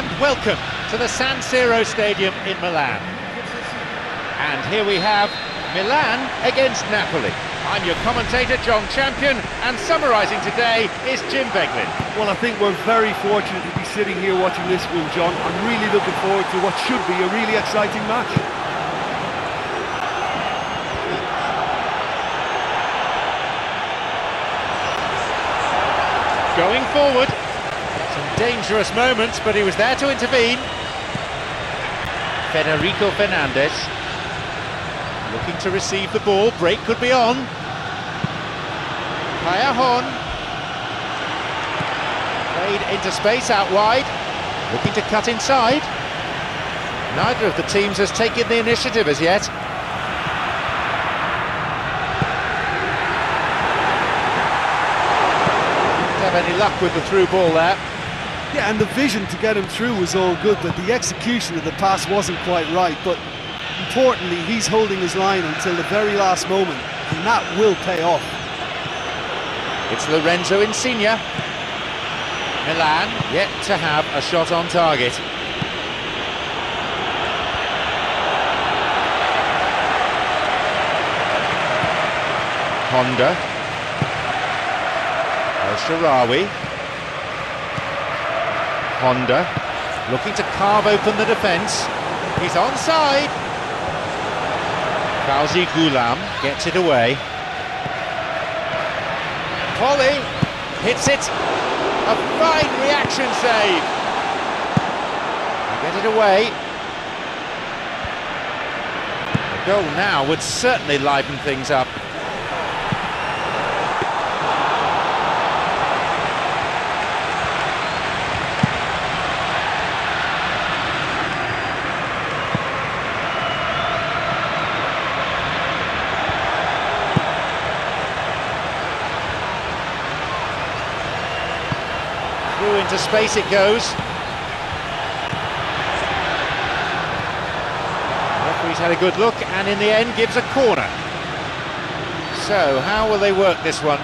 and welcome to the San Siro Stadium in Milan. And here we have Milan against Napoli. I'm your commentator, John Champion, and summarising today is Jim Beglin. Well, I think we're very fortunate to be sitting here watching this one, John. I'm really looking forward to what should be a really exciting match. Going forward, some dangerous moments, but he was there to intervene. Federico Fernandez looking to receive the ball, break could be on. Callejon played into space out wide, looking to cut inside. Neither of the teams has taken the initiative as yet. Any luck with the through ball there. Yeah, and the vision to get him through was all good, but the execution of the pass wasn't quite right. But importantly, he's holding his line until the very last moment, and that will pay off. It's Lorenzo Insigne. Milan yet to have a shot on target. Honda. El Shaarawy. Honda looking to carve open the defence. He's onside. Fawzi Ghoulam gets it away. Polly hits it. A fine reaction save. Get it away. The goal now would certainly liven things up. Through into space it goes. The referee's had a good look and in the end gives a corner. So how will they work this one?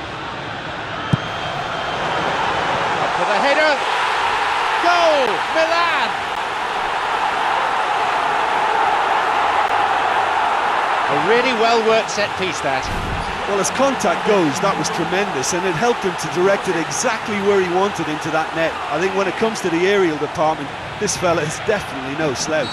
Up for the header. Goal! Milan! A really well worked set piece that. Well, as contact goes, that was tremendous, and it helped him to direct it exactly where he wanted into that net. I think when it comes to the aerial department, this fella is definitely no slouch.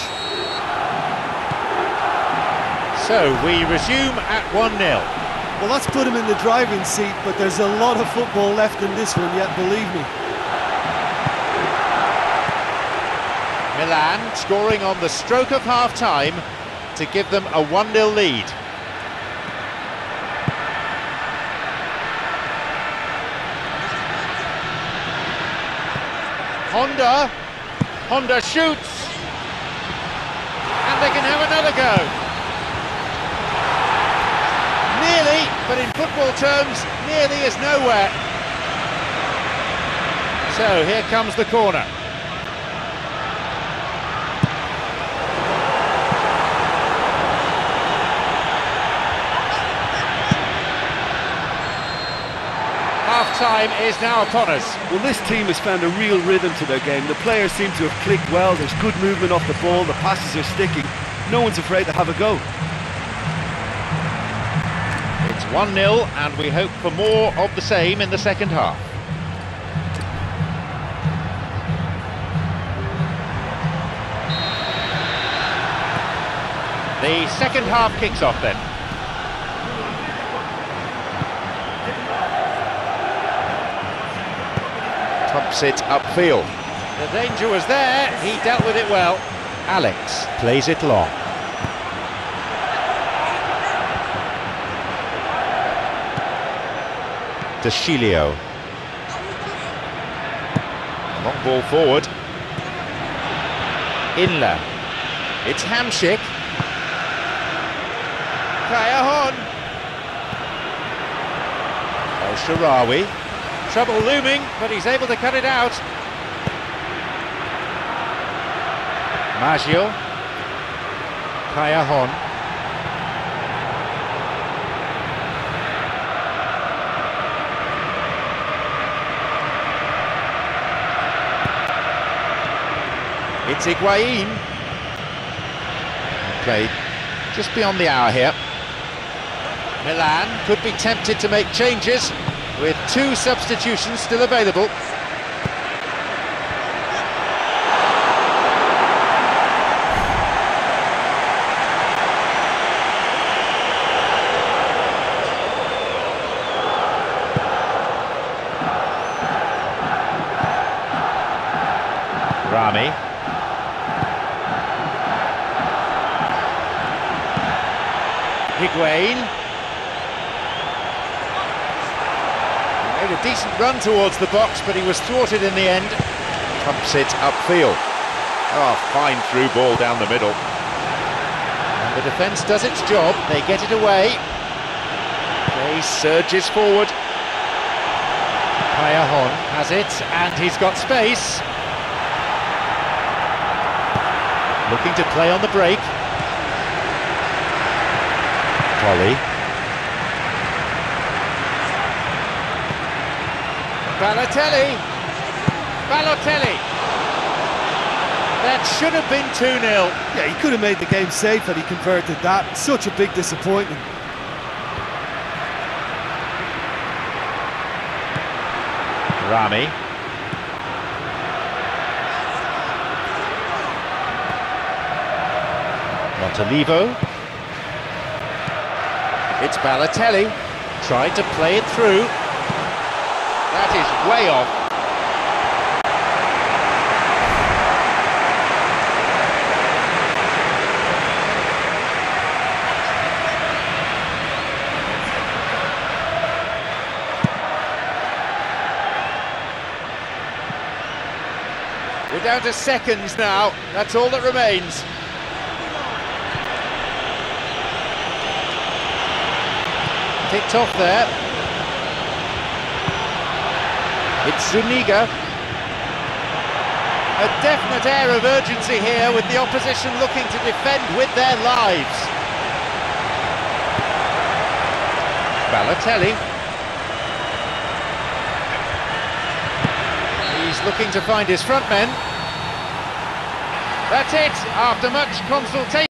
So we resume at 1-0. Well, that's put him in the driving seat, but there's a lot of football left in this one yet, believe me. Milan scoring on the stroke of half-time to give them a 1-0 lead. Honda shoots, and they can have another go. Nearly, but in football terms, nearly is nowhere. So here comes the corner. Half-time is now upon us. Well, this team has found a real rhythm to their game. The players seem to have clicked well. There's good movement off the ball. The passes are sticking. No one's afraid to have a go. It's 1-0 and we hope for more of the same in the second half. The second half kicks off then. Pumps it upfield. The danger was there, he dealt with it well. Alex plays it long. De Sciglio. Long ball forward. Inler. It's Hamšík. Callejon. El Shaarawy. Trouble looming, but he's able to cut it out. Maggio. Callejon. It's Higuain. Played just beyond the hour here. Milan could be tempted to make changes with 2 substitutions still available. Rami. Higuain. He made a decent run towards the box, but he was thwarted in the end. Pumps it upfield. Oh, fine through ball down the middle. And the defence does its job. They get it away. Play surges forward. Callejon has it, and he's got space. Looking to play on the break. Polly. Balotelli. That should have been 2-0. Yeah, he could have made the game safe had he converted that. Such a big disappointment. Rami. Montolivo. It's Balotelli. Tried to play it through. That is way off. We're down to seconds now. That's all that remains. Ticked off there. It's Zuniga. A definite air of urgency here with the opposition looking to defend with their lives. Balotelli. He's looking to find his front men. That's it, after much consultation.